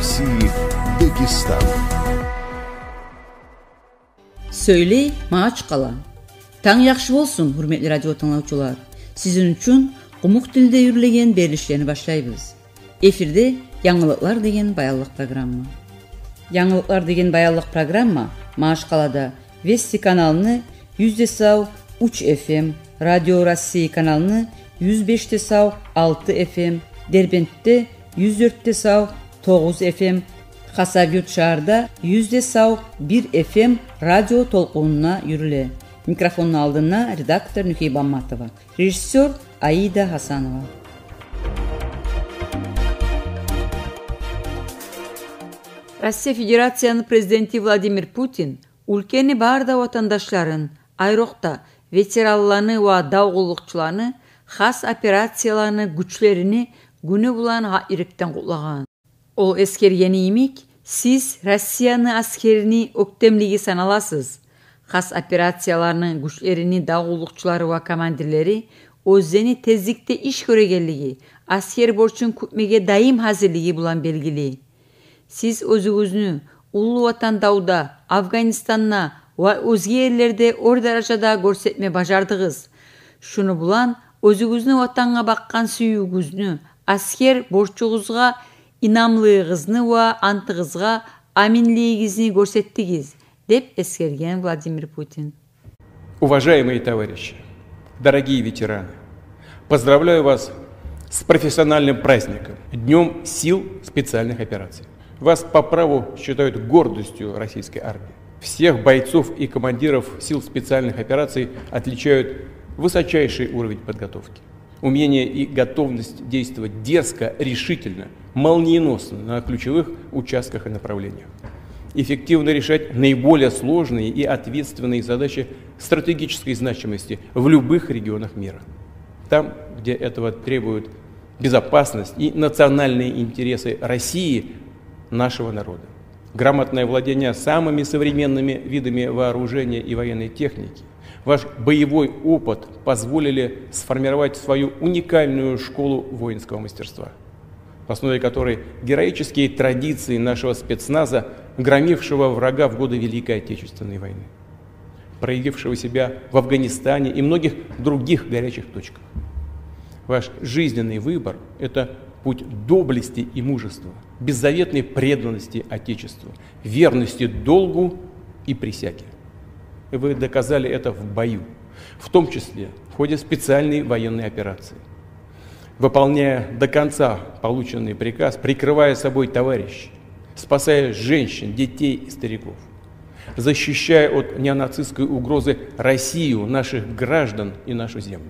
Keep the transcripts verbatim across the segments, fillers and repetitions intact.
России Дагестан. Söyle Maçkala. Taң yaxşı bolsun, hurmetli radio tыңlaучулар. Sizin üçün Qumuk tilde yürülegen berilişlerini başlayız. Efirde Yanılıklar degen bayallık programma. Yanılıklar degen bayallık programma Maçkalada Vesti kanalını yüzde sav üç F M, Radio Rossiya kanalını yüz beşte sav altı F M, Derbent'te yüz dörtte sav dokuz F M, Xasavyurt şaharda yüzde sav bir F M radyo tolkuğuna yürüle. Mikrofonun aldığına redaktör Nühey Bammatova, rejissör Aida Hasanova. Россия Федерацияның президенті Владимир Путин ülkeni barda vatandaşların, ayrıqta veteranlarını ve dağıllıqçılarını, xas operatsiyalarını, güçlerini günü bulan hairikten kutlagan. O eskergeni imik, siz Rusiyanın askerini öktemligi sanalasız. Xas operatsiyalarının güçlerini dağıllıqçıları ve komandirleri özeni tezlikte iş göregelliği, asker borçun kütmege daim hazırlığı bulan belgili. Siz özünüzünü Ulu Vatan Dağı'da, Afganistan'na ve özge yerlerde or derecede görsetme bacardığız. Şunu bulan, özünüzünü vatanına bakkan süyügüzünü, asker borçuğuzga inamlığınızı ve antığızga aminliğinizi görsettiğiz, деп eskergen Vladimir Putin. Уважаемые товарищи, дорогие ветераны, поздравляю вас с профессиональным праздником, Днем сил специальных операций. Вас по праву считают гордостью российской армии. Всех бойцов и командиров сил специальных операций отличают высочайший уровень подготовки, умение и готовность действовать дерзко, решительно, молниеносно на ключевых участках и направлениях, эффективно решать наиболее сложные и ответственные задачи стратегической значимости в любых регионах мира. Там, где этого требуют безопасность и национальные интересы России, нашего народа. Грамотное владение самыми современными видами вооружения и военной техники, ваш боевой опыт позволили сформировать свою уникальную школу воинского мастерства, в основе которой героические традиции нашего спецназа, громившего врага в годы Великой Отечественной войны, проявившего себя в Афганистане и многих других горячих точках. Ваш жизненный выбор – это путь доблести и мужества, беззаветной преданности Отечеству, верности долгу и присяге. Вы доказали это в бою, в том числе в ходе специальной военной операции. Выполняя до конца полученный приказ, прикрывая собой товарищей, спасая женщин, детей и стариков, защищая от неонацистской угрозы Россию, наших граждан и нашу землю.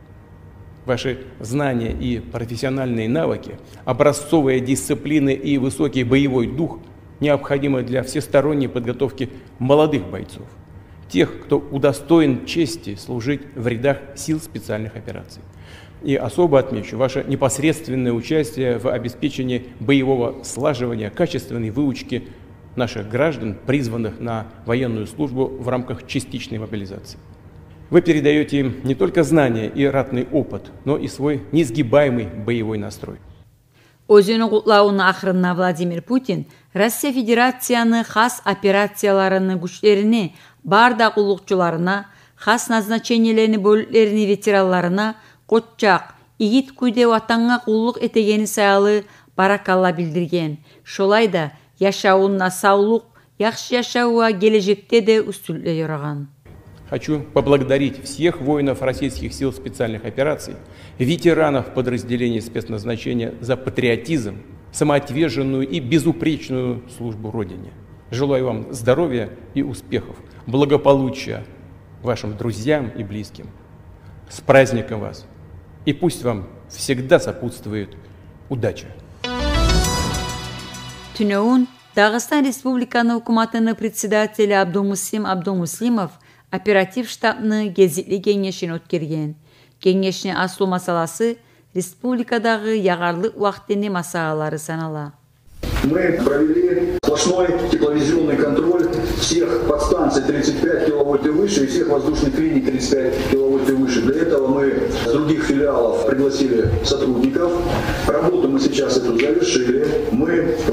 Ваши знания и профессиональные навыки, образцовая дисциплина и высокий боевой дух необходимы для всесторонней подготовки молодых бойцов, тех, кто удостоен чести служить в рядах сил специальных операций. И особо отмечу ваше непосредственное участие в обеспечении боевого слаживания, качественной выучки наших граждан, призванных на военную службу в рамках частичной мобилизации. Вы передаете им не только знания и ратный опыт, но и свой неизгибаемый боевой настрой. Özünü kutlavının ahırına Vladimir Putin, Rusya Federasyasının xas operatsiyalarını, güçlerini, barda qulluqçularına, xas nazначениелерini, bölüklerini veteranlarına, qoççaq, igit kuyde vatanğa qulluq etegeni sayalı barakalla bildirgen. Şolay da yaşauына sağlık, yaxşı yaşau ve gelecekte de üstünlüğe yoragan. Хочу поблагодарить всех воинов российских сил специальных операций, ветеранов подразделений спецназначения за патриотизм, самоотверженную и безупречную службу Родине. Желаю вам здоровья и успехов, благополучия вашим друзьям и близким. С праздником вас! И пусть вам всегда сопутствует удача. Tünöğün, Dağıstan Respublikanı Hukumatını председателі Abdülmuslim Abdülmuslimov operativ ştabını gezikli kengeşini ötkirgen. Kengeşini aslı masalası Respublikadağı yağarlıq vaxtini masalaları sanala. Мы провели сплошной тепловизионный контроль всех подстанций тридцать пять киловольт и выше и всех воздушных линий тридцать пять киловольт и выше. Для этого мы с других филиалов пригласили сотрудников. Работу мы сейчас эту завершили. Мы выявили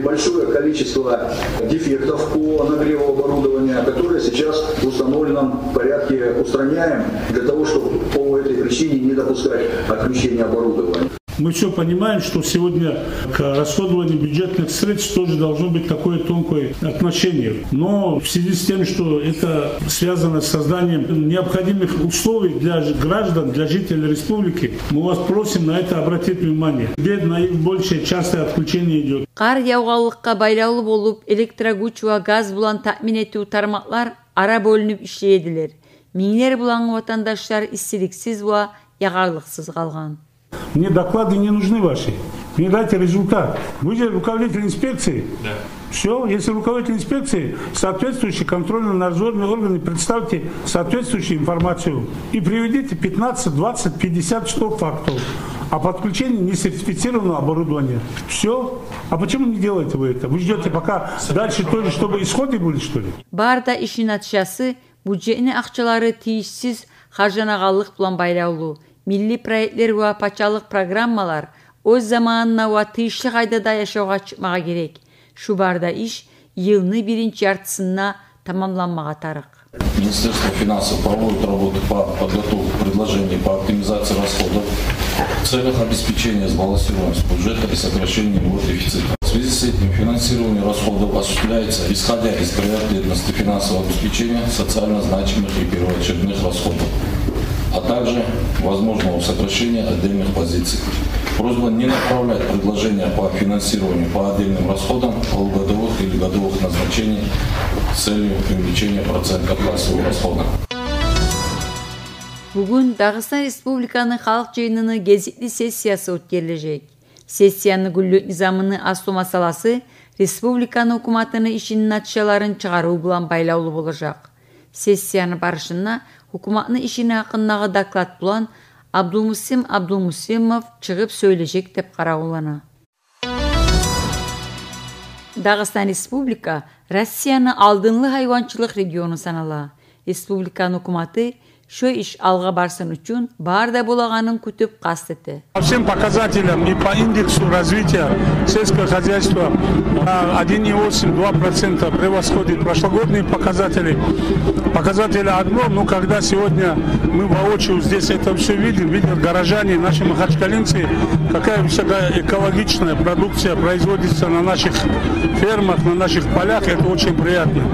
большое количество дефектов по нагреву оборудования, которые сейчас в установленном порядке устраняем для того, чтобы по этой причине не допускать отключения оборудования. Мы все понимаем, что сегодня к расходованию бюджетных средств тоже должно быть такое тонкое отношение. Но в связи с тем, что это связано с созданием необходимых условий для граждан, для жителей республики, мы вас просим на это обратить внимание. Где наибольшее частое отключение идет. Кар яуганлыкка байлаулуу болуп, электрогүч ва газ булан таъмин этүү тармактар ара бөлүнүп иштейдилер. Миңдер булаңы ватандаштар иссиликсиз ва ягарлыксыз калган. Мне доклады не нужны ваши. Мне дайте результат. Вы же руководитель инспекции. Да. Все, если руководитель инспекции, соответствующие контрольно-надзорные органы, представьте соответствующую информацию и приведите пятнадцать, двадцать, пятьдесят, сто фактов о подключении несертифицированного оборудования. Все. А почему не делаете вы это? Вы ждете пока дальше тоже, чтобы исходы были, что ли? Барда ишин натыйжасы бюджеттин акчалары тийишсиз каржанаганлык менен байлаулуу. Milli proyektler ve paçalık programmalar öz zamanına ve tıyışlı kaydada yaşağa çıkmağa gerek. Şu barda iş yılını birinci yartısına tamamlanmağa tarık. Министерство финансов проводит работу по подготовке предложений по оптимизации расходов в целях обеспечения сбалансированности бюджета и сокращения его дефицита. В связи с этим финансирование расходов осуществляется исходя из приоритетности финансового обеспечения социально значимых и первоочередных расходов, а также возможного сокращения отдельных позиций. Просьба не направлять предложения по финансированию по отдельным расходам полугодовых или годовых назначений с целью увеличения процента кассового расхода. Бүгін Дағыстан Республиканың халық жиынының кезекті сессиясы өткерілежек. Сессияны гүллөт низамының асту масаласы Республиканың hukumatının işinin natijalaарын чыгаруу билан байлаулуу болажак. Сессияны барышына hukumatının işini hakkındагы доклад билан Абдулмусим Абдулмусимов чыгып сөйлөжек деп каралган. Дагыстан Республика Россияны алдыңлы хайванчылык региону санала. Республиканын hukumatı şu iş alga барсын үчүн баарда булаганын күтүп кастети. По всем показателям и по индексу развития сельского хозяйства один и восемь — два процента превосходит прошлогодние показатели. Показатели одно, но когда сегодня мы воочию здесь это все видим, видят горожане, наши махачкалинцы, какая высокоэкологичная продукция производится на наших фермах, на наших полях, это очень приятно.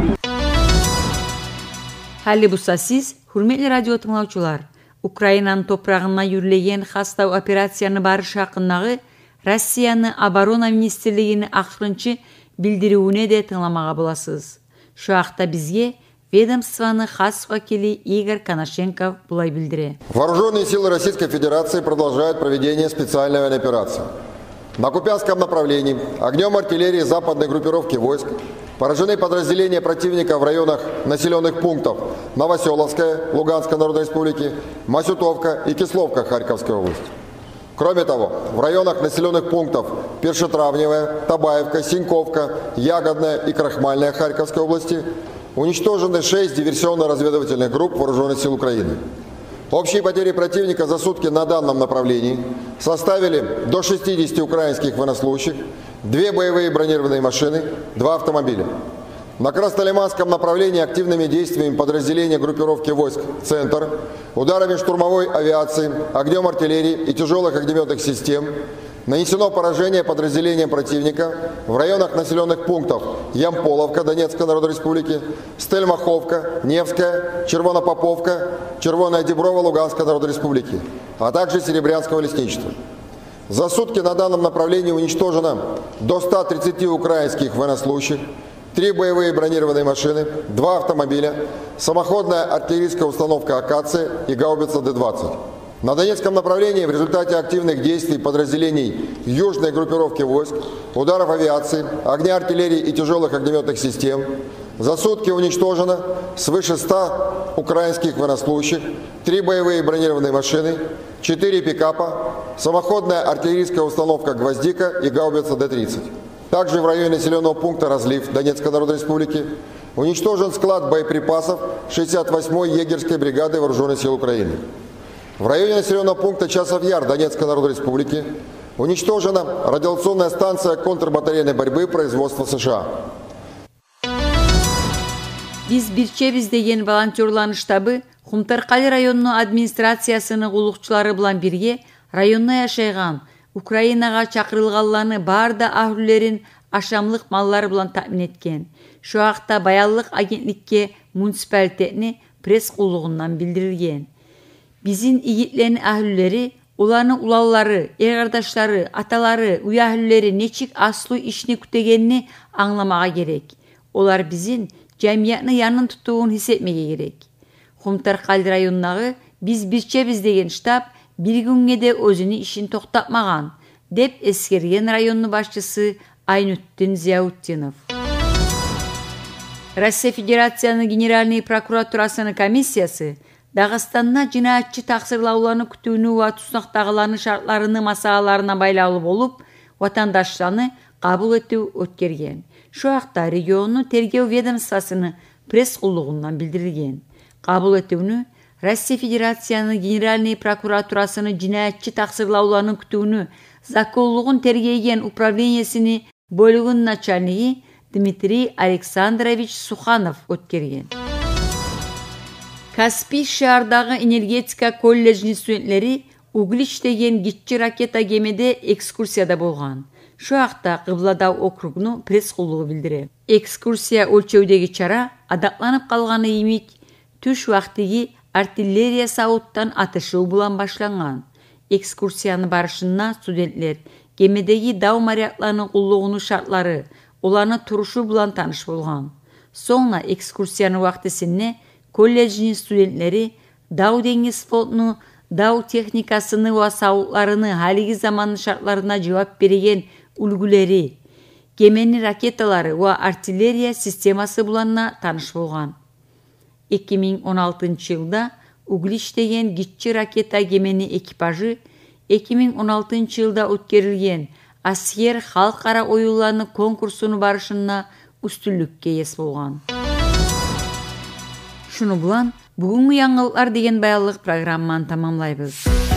Хали буса сиз, hürmetli radyo tыңлаучулар, Украинанын топрагына юрлеген хастау операцияны барыш хакындагы Россияны оборона министрлигинин акырынчы билдирүүнү де тыңламага боласыз. Şu акта бизге ведомствоны хас вакили Игорь Коношенков булай билдире. Вооруженные силы Российской Федерации продолжают проведение специальной военной операции. На Купянском направлении огнем артиллерии западной группировки войск поражены подразделения противника в районах населенных пунктов Новоселовская, Луганской Народной Республики, Масютовка и Кисловка Харьковской области. Кроме того, в районах населенных пунктов Першетравневая, Табаевка, Синьковка, Ягодная и Крахмальная Харьковской области уничтожены шесть диверсионно-разведывательных групп Вооруженных сил Украины. Общие потери противника за сутки на данном направлении составили до шестидесяти украинских военнослужащих, две боевые бронированные машины, два автомобиля. На Краснолиманском направлении активными действиями подразделения группировки войск «Центр», ударами штурмовой авиации, огнем артиллерии и тяжелых огнеметных систем нанесено поражение подразделениям противника в районах населенных пунктов Ямполовка Донецкой Народной Республики, Стельмаховка, Невская, Червонопоповка, Червоная Деброва Луганской Народной Республики, а также Серебрянского лесничества. За сутки на данном направлении уничтожено до ста тридцати украинских военнослужащих, три боевые бронированные машины, два автомобиля, самоходная артиллерийская установка «Акация» и гаубица Д двадцать. На Донецком направлении в результате активных действий подразделений южной группировки войск, ударов авиации, огня артиллерии и тяжелых огнеметных систем за сутки уничтожено свыше ста украинских военнослужащих, три боевые бронированные машины, четыре пикапа, самоходная артиллерийская установка «Гвоздика» и гаубица Д тридцать. Также в районе населенного пункта Разлив Донецкой Народной Республики уничтожен склад боеприпасов шестьдесят восьмой егерской бригады Вооруженных сил Украины. В районе населенного пункта Часов Яр Донецкой Народной Республики Уничтожена радиационная станция контрбатарейной борьбы производства США. Биз бирчебиз деген волонтерларнын штабы Хумтаркали районунун администрациясынын улукчулары билан бирге районда жашайган Украинага чакырылганларны баарда ахүллерин ашамлык маллар билан таамин эткен. Şu акта Баяллык агенттикке муниципалитетини пресс куллугунан билдирилген. Биздин игитлердин ахүллери, уларнын улаллары, эр-кардаштары, аталары, уй ахүллери нечик аслуу ишни күтөгөнүн аңламага керек. Олар биздин жамиятны янын тутууун хис этмеге керек. Хумтаркали районундагы биз бирчебиз деген штаб бир күнгө да өзүнүн ишин токтотмаган, деп эскерген районунун башчысы Айнуттин Зияутдинов. Россия Федерациянын Генеральный прокуратурасынын комиссиясы Дагыстанда жинаятчы таксырлауларны күтүүнү ва туснактагыларнын шартларынын масалаларына байлаулуу болуп, ватандаштарны кабыл этүү өткөргөн. Şu акта региону тергөө ведомствосунун пресс куллугунан билдирилген. Кабыл этүүнү Россия Федерациянын Генеральный прокуратурасынын жинаятчы таксырлауларнын күтүүнү закондуулугун тергейген управлениясынын бөлүгүнүн начальниги Дмитрий Александрович Суханов өткөргөн. Каспий шаардагы энергетика колледжинин студенттери Углич деген кичи ракета кемеде экскурсияда болгон. Şu акта Кыбладау округунун пресс куллугу билдирет. Экскурсия өлчөөдөгү чара адакланып калганы эмик түш убактыгы артиллерия сауыттан атышуу билан башланган. Экскурсиянын барышында студенттер кемедеги дау морякларынын куллугунун шартлары, уларнын турушу билан тааныш болгон. Соңна экскурсиянын убактысында колледжинин студенттери дау деңиз флотунун дау техникасынын ва сауыттарынын халиги замандын шартларына жооп берген үлгүлери, кеменин ракеталары ва артиллерия системасы билан тааныш болгон. эки миң он алтынчы жылда Углич деген кичи ракета кеменин экипажы эки миң он алтынчы жылда өткөрүлгөн Асьер халкара оюуларынын конкурсунун барышында үстүнлүккө эс болгон. Шуну билан бүгүнкү жаңылыктар деген баялык программаны тамамлайбыз.